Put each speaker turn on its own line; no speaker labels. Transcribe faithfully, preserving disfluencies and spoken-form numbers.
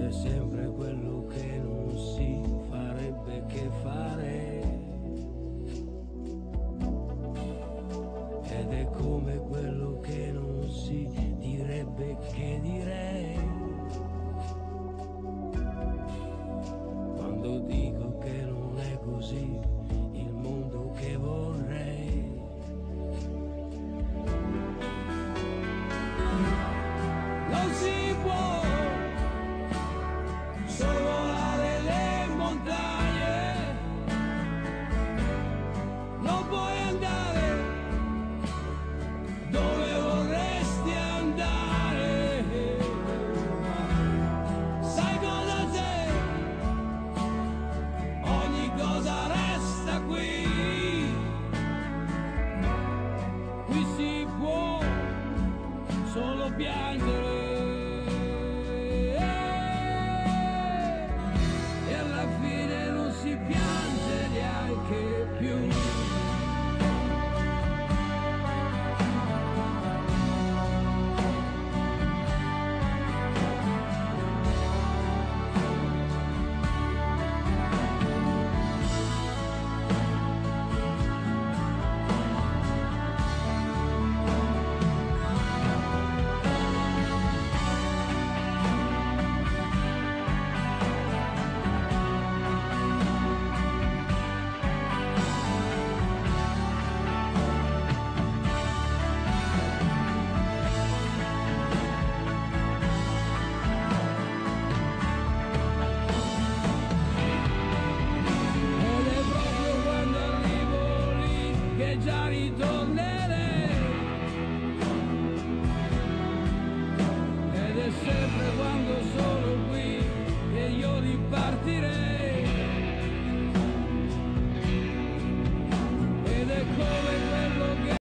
C'è sempre quello che non si farebbe che fare, ed è come quello che non si direbbe che direi. Quando dico che non è così il mondo che vorrei. Non si può